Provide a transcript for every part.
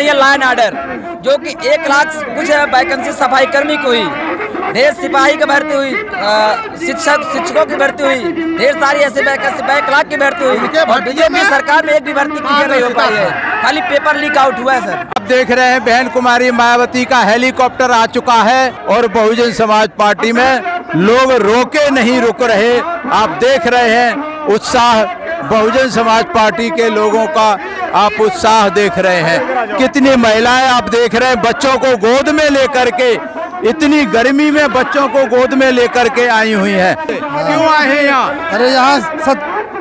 रही है law and order, जो कि 1 लाख कुछ वैकेंसी सफाई कर्मी को हुई, ढेर सिपाही की भर्ती हुई, शिक्षकों की भर्ती हुई, ढेर सारी ऐसे वैकेंसी 1 लाख की भर्ती हुई, और बीजेपी सरकार में एक भी भर्ती क्लियर नहीं हो पाई है, खाली पेपर लीक आउट हुआ है सर। आप देख रहे हैं बहन कुमारी मायावती का हेलीकॉप्टर आ चुका है और बहुजन समाज पार्टी में लोग रोके नहीं रुक रहे। आप देख रहे हैं उत्साह, बहुजन समाज पार्टी के लोगों का आप उत्साह देख रहे हैं। कितनी महिलाएं आप देख रहे हैं बच्चों को गोद में लेकर के, इतनी गर्मी में बच्चों को गोद में लेकर के आई हुई हैं। क्यों आए हैं यहाँ? अरे यहाँ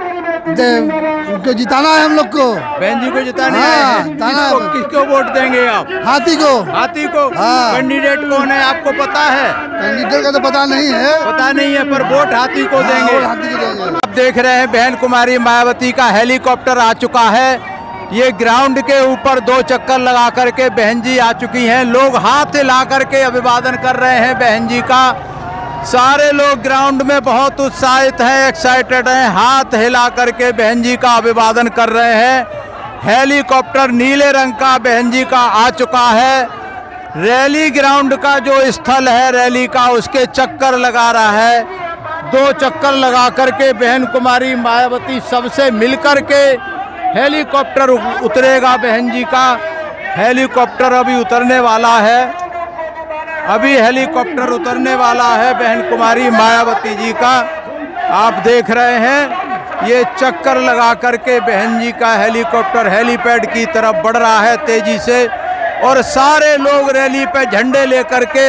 जिताना है हम लोग को, बहन जी को जिताने हाँ, हैं। किसको वोट देंगे आप? हाथी को। हाथी को? हाँ। कैंडिडेट कौन है आपको पता है? कैंडिडेट का तो पता नहीं है। पता नहीं है, पर वोट हाथी को देंगे। हाथी को देंगे। आप देख रहे हैं बहन कुमारी मायावती का हेलीकॉप्टर आ चुका है। ये ग्राउंड के ऊपर 2 चक्कर लगा करके बहन जी आ चुकी हैं। लोग हाथ हिला करके अभिवादन कर रहे हैं बहन जी का। सारे लोग ग्राउंड में बहुत उत्साहित हैं, एक्साइटेड हैं, हाथ हिला करके बहन जी का अभिवादन कर रहे हैं। हेलीकॉप्टर नीले रंग का बहन जी का आ चुका है। रैली ग्राउंड का जो स्थल है रैली का, उसके चक्कर लगा रहा है। 2 चक्कर लगा करके बहन कुमारी मायावती सबसे मिलकर के हेलीकॉप्टर उतरेगा बहन जी का। हेलीकॉप्टर अभी उतरने वाला है, अभी हेलीकॉप्टर उतरने वाला है बहन कुमारी मायावती जी का। आप देख रहे हैं ये चक्कर लगा करके बहन जी का हेलीकॉप्टर हेलीपैड की तरफ बढ़ रहा है तेजी से, और सारे लोग रैली पे झंडे लेकर के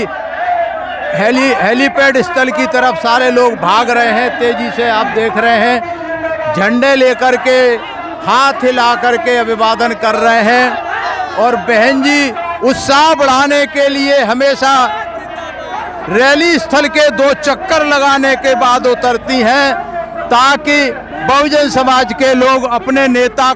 हेलीपैड स्थल की तरफ सारे लोग भाग रहे हैं तेजी से। आप देख रहे हैं झंडे लेकर के हाथ हिला करके अभिवादन कर रहे हैं, और बहन जी उत्साह बढ़ाने के लिए हमेशा रैली स्थल के 2 चक्कर लगाने के बाद उतरती हैं, ताकि बहुजन समाज के लोग अपने नेता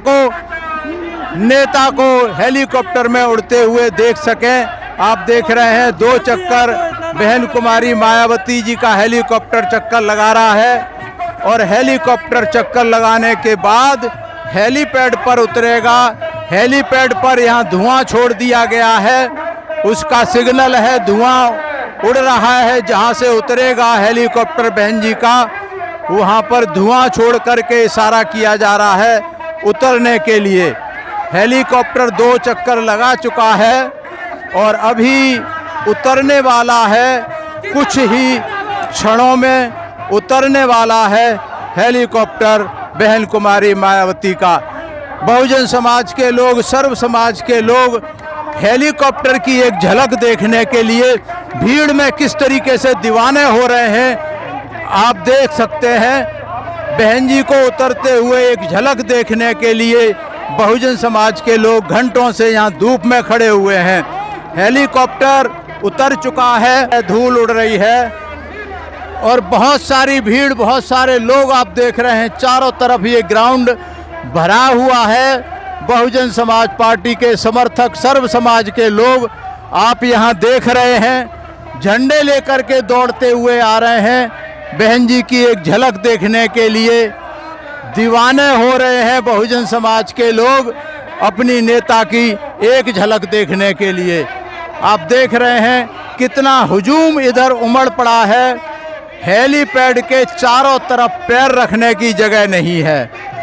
को हेलीकॉप्टर में उड़ते हुए देख सकें। आप देख रहे हैं 2 चक्कर बहन कुमारी मायावती जी का हेलीकॉप्टर चक्कर लगा रहा है, और हेलीकॉप्टर चक्कर लगाने के बाद हेलीपैड पर उतरेगा। हेलीपैड पर यहाँ धुआं छोड़ दिया गया है, उसका सिग्नल है, धुआं उड़ रहा है। जहाँ से उतरेगा हेलीकॉप्टर बहन जी का, वहाँ पर धुआं छोड़ करके इशारा किया जा रहा है उतरने के लिए। हेलीकॉप्टर 2 चक्कर लगा चुका है और अभी उतरने वाला है, कुछ ही क्षणों में उतरने वाला है हेलीकॉप्टर बहन कुमारी मायावती का। बहुजन समाज के लोग, सर्व समाज के लोग हेलीकॉप्टर की एक झलक देखने के लिए भीड़ में किस तरीके से दीवाने हो रहे हैं आप देख सकते हैं। बहन जी को उतरते हुए एक झलक देखने के लिए बहुजन समाज के लोग घंटों से यहाँ धूप में खड़े हुए हैं। हेलीकॉप्टर उतर चुका है, धूल उड़ रही है और बहुत सारी भीड़, बहुत सारे लोग आप देख रहे हैं। चारों तरफ ये ग्राउंड भरा हुआ है। बहुजन समाज पार्टी के समर्थक, सर्व समाज के लोग आप यहाँ देख रहे हैं, झंडे लेकर के दौड़ते हुए आ रहे हैं। बहन जी की एक झलक देखने के लिए दीवाने हो रहे हैं बहुजन समाज के लोग, अपनी नेता की एक झलक देखने के लिए। आप देख रहे हैं कितना हुजूम इधर उमड़ पड़ा है। हेलीपैड के चारों तरफ पैर रखने की जगह नहीं है।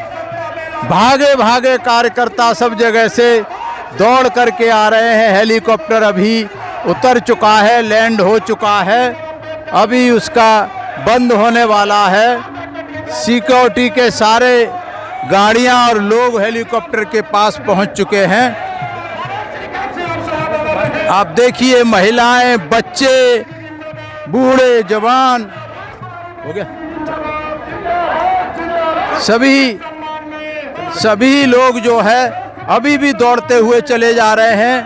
भागे भागे कार्यकर्ता सब जगह से दौड़ करके आ रहे हैं। हेलीकॉप्टर अभी उतर चुका है, लैंड हो चुका है, अभी उसका बंद होने वाला है। सिक्योरिटी के सारे गाड़ियां और लोग हेलीकॉप्टर के पास पहुंच चुके हैं। आप देखिए महिलाएं, बच्चे, बूढ़े, जवान, हो गया, सभी लोग जो है अभी भी दौड़ते हुए चले जा रहे हैं।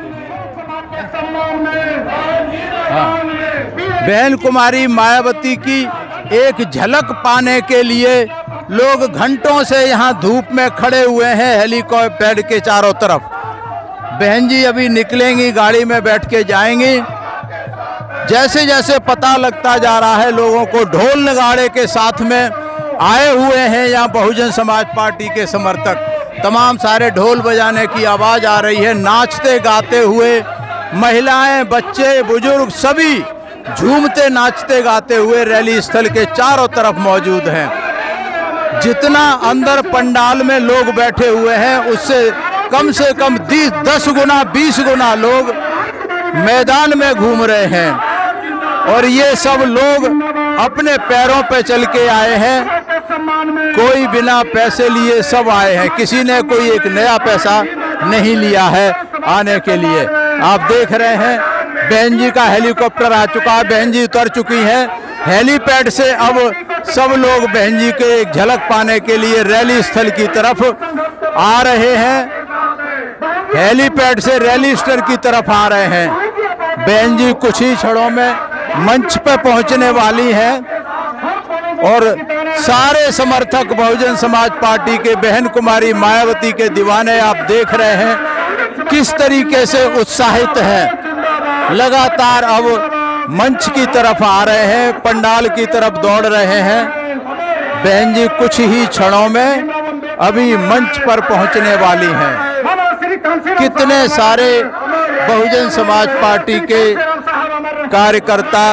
बहन कुमारी मायावती की एक झलक पाने के लिए लोग घंटों से यहाँ धूप में खड़े हुए हैं हेलीकॉप्टर के चारों तरफ। बहन जी अभी निकलेंगी, गाड़ी में बैठ के जाएंगी। जैसे जैसे पता लगता जा रहा है लोगों को, ढोल नगाड़े के साथ में आए हुए हैं यहाँ बहुजन समाज पार्टी के समर्थक। तमाम सारे ढोल बजाने की आवाज़ आ रही है। नाचते गाते हुए महिलाएं, बच्चे, बुजुर्ग सभी झूमते नाचते गाते हुए रैली स्थल के चारों तरफ मौजूद हैं। जितना अंदर पंडाल में लोग बैठे हुए हैं उससे कम से कम 10 गुना 20 गुना लोग मैदान में घूम रहे हैं। और ये सब लोग अपने पैरों पे चल के आए हैं, कोई बिना पैसे लिए सब आए हैं, किसी ने कोई एक नया पैसा नहीं लिया है आने के लिए। आप देख रहे हैं बहन जी का हेलीकॉप्टर आ चुका है, बहन जी उतर चुकी हैं हेलीपैड से। अब सब लोग बहन जी के एक झलक पाने के लिए रैली स्थल की तरफ आ रहे हैं, हेलीपैड से रैली स्थल की तरफ आ रहे हैं। बहन जी कुछ ही क्षणों में मंच पर पहुंचने वाली हैं और सारे समर्थक बहुजन समाज पार्टी के बहन कुमारी मायावती के दीवाने आप देख रहे हैं किस तरीके से उत्साहित हैं। लगातार अब मंच की तरफ आ रहे हैं, पंडाल की तरफ दौड़ रहे हैं। बहन जी कुछ ही क्षणों में अभी मंच पर पहुंचने वाली हैं। कितने सारे बहुजन समाज पार्टी के कार्यकर्ता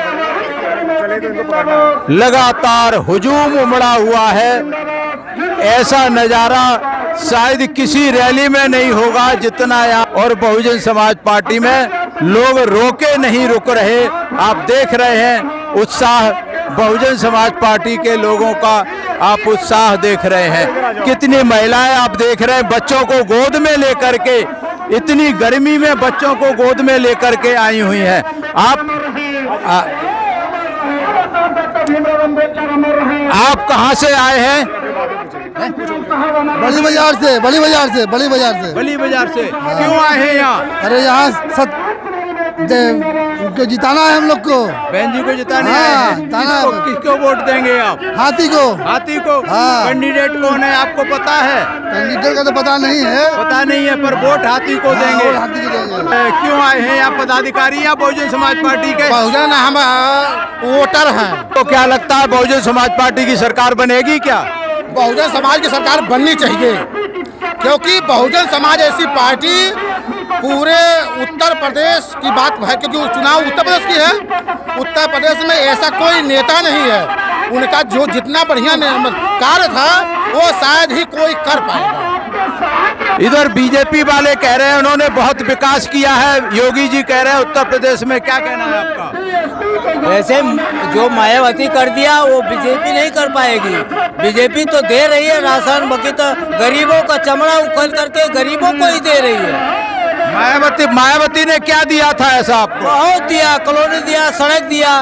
लगातार हुजूम उमड़ा हुआ है। ऐसा नजारा शायद किसी रैली में नहीं होगा जितना यहाँ। और बहुजन समाज पार्टी में लोग रोके नहीं रुक रहे। आप देख रहे हैं उत्साह, बहुजन समाज पार्टी के लोगों का आप उत्साह देख रहे हैं। कितनी महिलाएं आप देख रहे हैं बच्चों को गोद में लेकर के, इतनी गर्मी में बच्चों को गोद में लेकर के आई हुई हैं। आप कहाँ से आए हैं? बड़ी बाजार से। बली बाजार से क्यों आए हैं यहाँ? अरे यहाँ जिताना है हम लोग को, बहन जी को जिताना है। किसको वोट देंगे आप? हाथी को। हाँ। कैंडिडेट कौन है आपको पता है? कैंडिडेट का तो पता नहीं है, पर वोट हाथी को देंगे। हाथी को देंगे। क्यों आए हैं यहाँ पदाधिकारी या बहुजन समाज पार्टी के? बहुजन हम वोटर हैं। तो क्या लगता है बहुजन समाज पार्टी की सरकार बनेगी क्या? बहुजन समाज की सरकार बननी चाहिए, क्योंकि बहुजन समाज ऐसी पार्टी पूरे उत्तर प्रदेश की बात है, क्योंकि चुनाव उत्तर प्रदेश की है। उत्तर प्रदेश में ऐसा कोई नेता नहीं है, उनका जो जितना बढ़िया कार्य था वो शायद ही कोई कर पाएगा। इधर बीजेपी वाले कह रहे हैं उन्होंने बहुत विकास किया है, योगी जी कह रहे हैं उत्तर प्रदेश में। क्या कहना है आपका? वैसे जो मायावती कर दिया वो बीजेपी नहीं कर पाएगी। बीजेपी तो दे रही है राशन, बाकी तो गरीबों का चमड़ा उखल करके गरीबों को ही दे रही है। मायावती ने क्या दिया था ऐसा आपको? बहुत दिया, कॉलोनी दिया, सड़क दिया,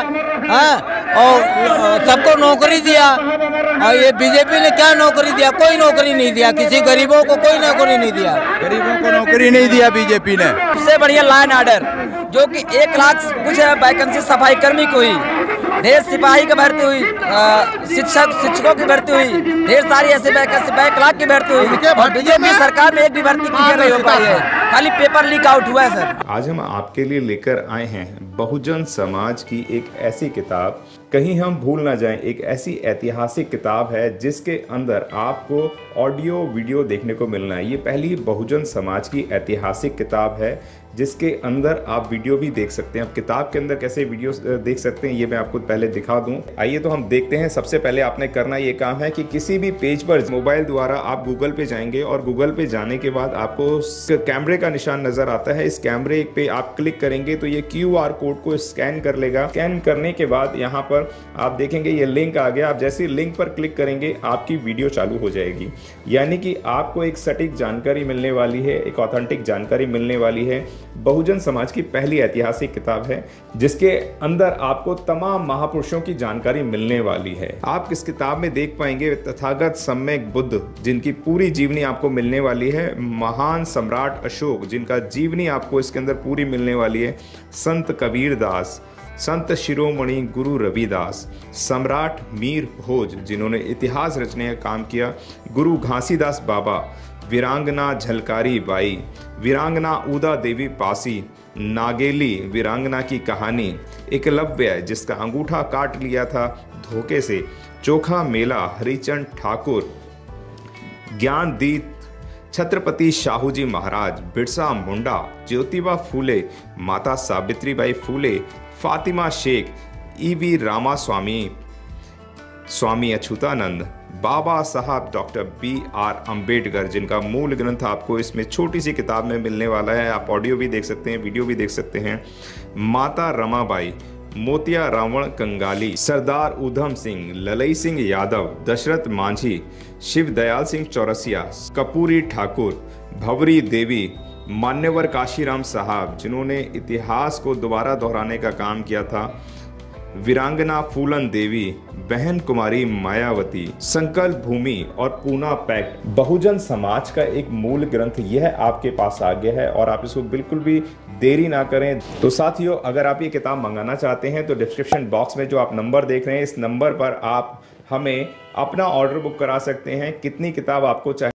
और सबको नौकरी दिया। और ये बीजेपी ने क्या नौकरी दिया? कोई नौकरी नहीं दिया, किसी गरीबों को कोई नौकरी नहीं दिया। गरीबों को नौकरी नहीं दिया बीजेपी ने। सबसे बढ़िया लाइन ऑर्डर जो कि 1 लाख कुछ वैकेंसी सफाई कर्मी को हुई, ढेर सिपाही की भर्ती हुई, शिक्षकों की भर्ती हुई, ढेर सारी ऐसी वैकेंसी 1 लाख की भर्ती हुई। और बीजेपी सरकार में एक भी भर्ती क्लियर नहीं हो पाई है, खाली पेपर लीक आउट हुआ है सर। आज हम आपके लिए लेकर आए हैं बहुजन समाज की एक ऐसी किताब, कहीं हम भूल ना जाएं, एक ऐसी ऐतिहासिक किताब है जिसके अंदर आपको ऑडियो वीडियो देखने को मिलना है। ये पहली बहुजन समाज की ऐतिहासिक किताब है जिसके अंदर आप वीडियो भी देख सकते हैं। अब किताब के अंदर कैसे वीडियो देख सकते हैं ये मैं आपको पहले दिखा दूं। आइए तो हम देखते हैं। सबसे पहले आपने करना ये काम है कि किसी भी पेज पर मोबाइल द्वारा आप गूगल पे जाएंगे और गूगल पे जाने के बाद आपको कैमरे का निशान नजर आता है। इस कैमरे पे आप क्लिक करेंगे तो ये QR कोड को स्कैन कर लेगा। स्कैन करने के बाद यहाँ पर आप देखेंगे ये लिंक आ गया। आप जैसे लिंक पर क्लिक करेंगे आपकी वीडियो चालू हो जाएगी, यानी कि आपको एक सटीक जानकारी मिलने वाली है, एक ऑथेंटिक जानकारी मिलने वाली है। बहुजन समाज की पहली ऐतिहासिक किताब है जिसके अंदर आपको तमाम महापुरुषों की जानकारी मिलने वाली है। आप इस किताब में देख पाएंगे तथागत सम्यक बुद्ध जिनकी पूरी जीवनी आपको मिलने वाली है, महान सम्राट अशोक जिनका जीवनी आपको इसके अंदर पूरी मिलने वाली है, संत कबीर दास, संत शिरोमणि गुरु रविदास, सम्राट मीर भोज जिन्होंने इतिहास रचने का काम किया, गुरु घासीदास बाबा, वीरांगना झलकारी बाई, वीरांगना उदा देवी पासी, नागेली वीरांगना की कहानी, एकलव्य जिसका अंगूठा काट लिया था धोखे से, चोखा मेला हरिचंद ठाकुर, ज्ञानदीप छत्रपति शाहूजी महाराज, बिरसा मुंडा, ज्योतिबा फूले, माता Savitribai Phule, Fatima Sheikh, E V Ramasamy, Swami Achyutanand, Baba Saheb doctor BR Ambedkar, जिनका मूल ग्रंथ आपको इसमें छोटी सी किताब में मिलने वाला है। आप ऑडियो भी देख सकते हैं, वीडियो भी देख सकते हैं। माता रमाबाई, मोतिया रावण कंगाली, सरदार उधम सिंह, ललई सिंह यादव, दशरथ मांझी, शिव दयाल सिंह चौरसिया, कपूरी ठाकुर, भवरी देवी, मान्यवर काशीराम साहब, जिन्होंने इतिहास को दोबारा दोहराने का काम किया था, वीरांगना फूलन देवी, बहन कुमारी मायावती, संकल्प भूमि और पूना पैक्ट। बहुजन समाज का एक मूल ग्रंथ यह आपके पास आ गया है और आप इसको बिल्कुल भी देरी ना करें। तो साथियों, अगर आप ये किताब मंगाना चाहते हैं तो डिस्क्रिप्शन बॉक्स में जो आप नंबर देख रहे हैं, इस नंबर पर आप हमें अपना ऑर्डर बुक करा सकते हैं। कितनी किताब आपको चाहिए